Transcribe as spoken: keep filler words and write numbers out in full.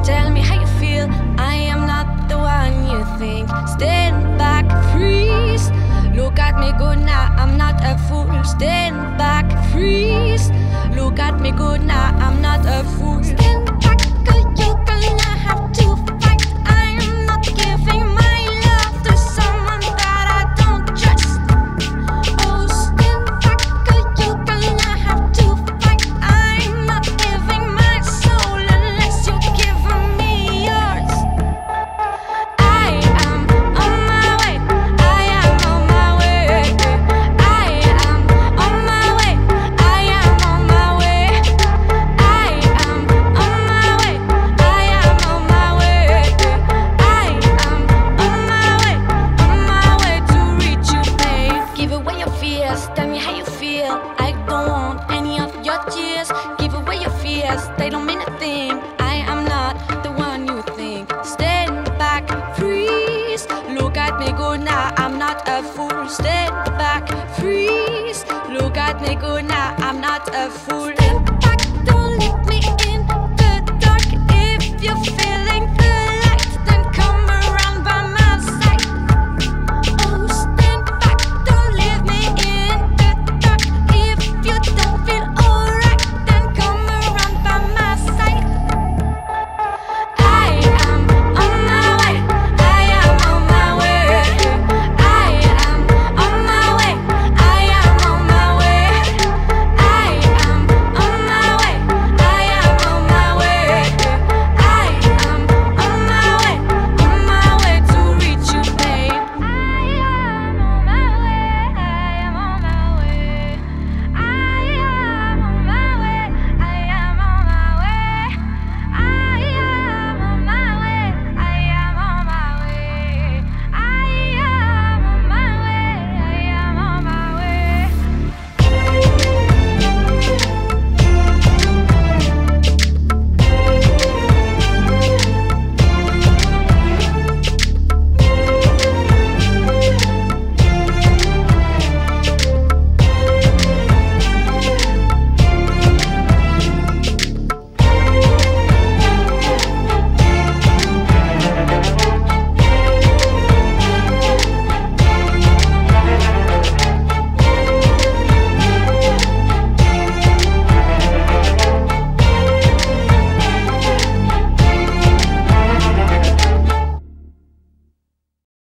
Tell me how you feel, I am not the one you think. Stand back, freeze. Look at me good now, I'm not a fool. Stand back, freeze. Look at me good now, I'm not a fool. Stand back, or you're gonna have to fight. I am not giving my love to someone that I don't trust. Oh, stand back, or you're gonna have to fight. I'm not giving my soul unless you're giving me yours. I am on my way, I am on my way. I am on my way, I am on my way. I am on my way, I am on my way. I am on my way, on my way to reach you, babe. Give away your fears, tell me how you feel. I don't want any of your tears. Give away your fears, they don't mean a thing. I am not the one you think. Stand back, freeze. Look at me good now, I'm not a fool. Stand back, freeze. Look at me good now, I'm not a fool.